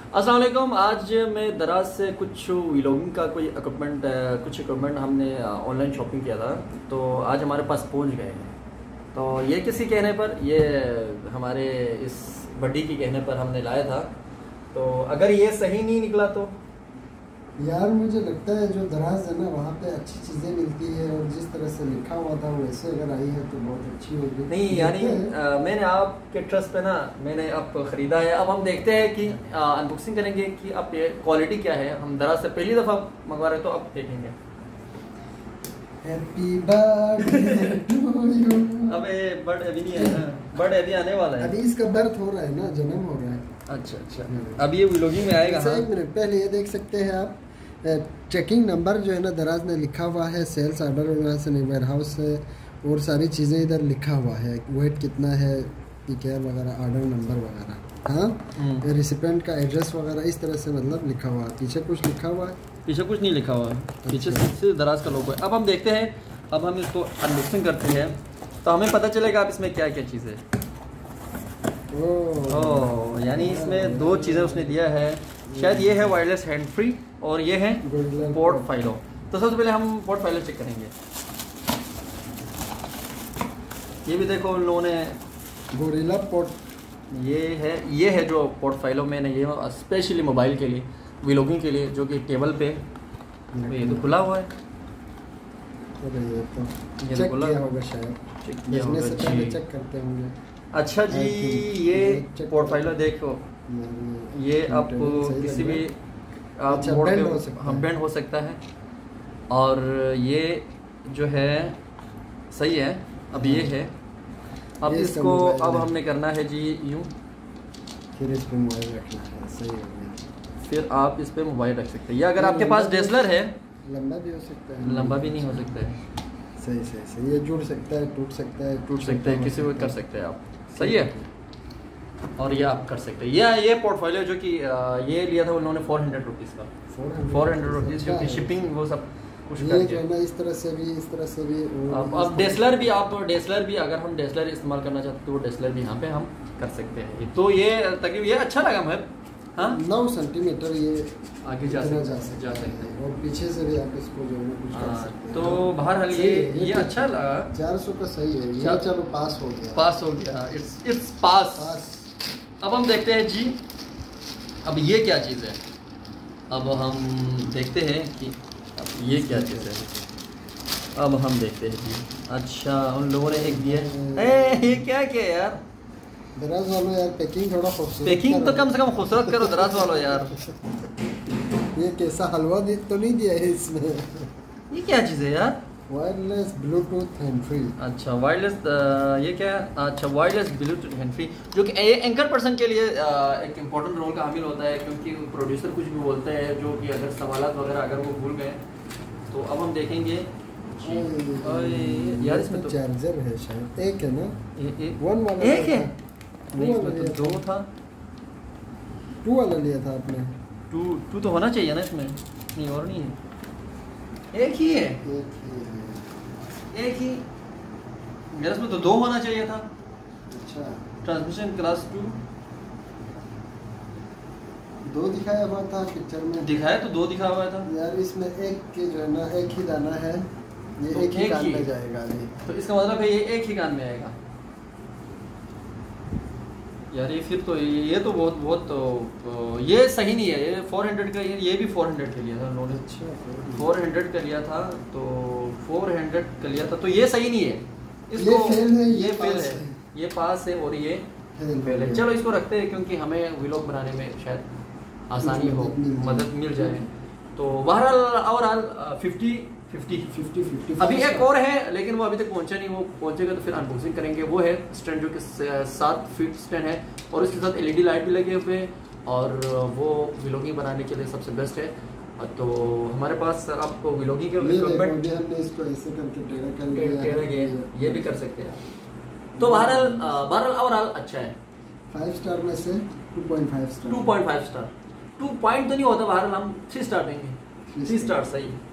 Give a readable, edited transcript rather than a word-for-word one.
अस्सलाम वालेकुम। आज मैं दराज से कुछ व्लॉगिंग का कुछ इक्विपमेंट हमने ऑनलाइन शॉपिंग किया था, तो आज हमारे पास पहुंच गए हैं। तो ये किसी कहने पर, ये हमारे इस बड्डी की कहने पर हमने लाया था। तो अगर ये सही नहीं निकला तो यार मुझे लगता है जो दराज है ना वहाँ पे अच्छी चीज़ें मिलती है, और जिस तरह से लिखा हुआ था वैसे अगर आई है तो बहुत अच्छी होगी। नहीं, यानी मैंने आपके ट्रस्ट पे ना मैंने अब ख़रीदा है। अब हम देखते हैं कि अनबॉक्सिंग करेंगे कि अब ये क्वालिटी क्या है। हम दराज से पहली दफ़ा मंगवा रहे तो अब देखेंगे। Happy birthday to you. अबे बर्थ अभी नहीं है ना, बर्थ अभी आने वाला है। अभी इसका बर्थ हो रहा है ना, जन्म हो रहा है। अच्छा, अब ये व्लॉगिंग में आएगा। हाँ, 1 मिनट पहले ये देख सकते हैं आप, चेकिंग नंबर जो है ना दराज ने लिखा हुआ है, सेल्स ऑर्डर वगैरह से वेयर हाउस है, और सारी चीज़ें इधर लिखा हुआ है, वेट कितना है, पीकेआर वगैरह, ऑर्डर नंबर वगैरह। हाँ, रिसिपेंट का एड्रेस वगैरह इस तरह से मतलब लिखा हुआ है। पीछे कुछ लिखा हुआ है? पीछे कुछ नहीं लिखा हुआ है, पीछे सिर्फ दराज का लोगो है। अब हम देखते हैं, अब हम इसको अनबॉक्सिंग करते हैं तो हमें पता चलेगा आप इसमें क्या क्या चीज़ है। ओह, यानी इसमें 2 चीज़ें उसने दिया है। शायद ये है वायरलेस हैंड फ्री और ये है पोर्टफोलियो। तो सबसे पहले हम पोर्टफोलियो चेक करेंगे। ये भी देखो उन लोगों ने गोरिल्ला पोर्ट, ये है जो पोर्टफोलियो मैंने ये स्पेशली मोबाइल के लिए, व्लॉगिंग के लिए, जो कि टेबल पे ये तो खुला हुआ है। ये चेक किया होगा शायद, इसमें से पहले चेक करते होंगे। अच्छा जी, ये पोर्टफोलियो देखो, ये आप किसी भी मोड पे हम बेंड हो सकता है, और ये जो है सही है। अब ये है, अब इसको अब हमने करना है जी यूँ, फिर इस पे मोबाइल रखना है। सही हो गया। फिर आप इस पे मोबाइल रख सकते हैं, या अगर आपके पास डेसलर है, लंबा भी हो सकता है, लंबा भी नहीं हो सकता है। सही ये जुड़ सकता है, टूट सकता है, किसी को कर सकते हैं आप। सही है, और ये आप कर सकते हैं। ये पोर्टफोलियो जो कि ये लिया था उन्होंने 400 रुपीज़ का, 400 रुपीज़, जो कि शिपिंग वो सब कुछ ये जो है ना इस तरह से भी अब डेसलर भी, अगर हम डेसलर इस्तेमाल करना चाहते हैं तो वो डेसलर भी यहाँ पे हम कर सकते हैं। तो ये तकरीबन ये अच्छा लगा मुझे। हाँ, 9 सेंटीमीटर ये आगे जा सकते हैं, और पीछे से भी आप इसको जो है कुछ कर सकते हैं। तो बहरहाल ये अच्छा लगा। 400 का सही है ये। चलो पास हो गया, इट्स पास। अब हम देखते हैं जी, अब ये क्या चीज़ है। अब हम देखते हैं कि अब ये क्या चीज़ है। अब हम देखते हैं जी। अच्छा, उन लोगों ने एक दिया है। ये क्या यार, दराज वालों यार, पैकिंग थोड़ा खूबसूरत, पैकिंग तो कम से कम खूबसूरत करो दराज वालों यार। ये कैसा हलवा तो नहीं दिया है इसमें? ये क्या चीज़ है यार? Wireless bluetooth hand free. अच्छा, वायरलेस, ये क्या है? अच्छा, वायरलेस ब्लूटूथ हैंड फ्री, जो कि एंकर पर्सन के लिए एक इम्पोर्टेंट रोल का हामिल होता है, क्योंकि प्रोड्यूसर कुछ भी बोलते हैं जो कि अगर सवालात वगैरह अगर वो भूल गए। तो अब हम देखेंगे यार, इसमें तो चार्जर है शायद, एक है ना, 1 वाला एक है, नहीं इसमें तो 2 था। 2 वाला लिया था आपने? 2 तो होना चाहिए ना इसमें, नहीं और नहीं है, एक ही है, एक ही मेरे इसमें तो 2 होना चाहिए था। अच्छा, ट्रांसमिशन क्लास 2 दिखाया हुआ था पिक्चर में, दिखाया तो 2 दिखा हुआ था यार। इसमें एक के जो है ना एक ही दाना है, ये तो एक ही कान में जाएगा अभी। तो इसका मतलब है ये एक ही कान में आएगा यार। ये फिर तो ये तो बहुत तो ये सही नहीं है। ये 400 का, ये भी 400 का लिया था उन्होंने। अच्छा, 400 का लिया था, तो 400 का लिया था, तो ये सही नहीं है। इसको ये फेल है, ये पास है और ये फेल है। चलो इसको रखते हैं, क्योंकि हमें व्लॉग बनाने में शायद आसानी हो, मदद मिल जाए। तो बहरहाल ओवरऑल 50-50 अभी एक और है, लेकिन वो अभी तक पहुंचा नहीं। वो पहुंचेगा तो फिर अनबॉक्सिंग करेंगे। वो है स्टैंड, जो कि 7 फीट स्टैंड है, और उसके साथ LED लाइट भी लगे हुए हैं, और वो व्लॉगिंग बनाने के लिए सबसे बेस्ट है। तो हमारे पास आपको व्लॉगिंग के इक्विपमेंट, इसको ऐसे करके टेढ़ा कर ये भी कर सकते हैं। तो बहरहाल ओवरऑल अच्छा है। 5 स्टार में से 2.5 स्टार। 2.5 स्टार, 2 पॉइंट तो नहीं होता, बहरहाल हम 3 स्टार देंगे। 3 स्टार सही है।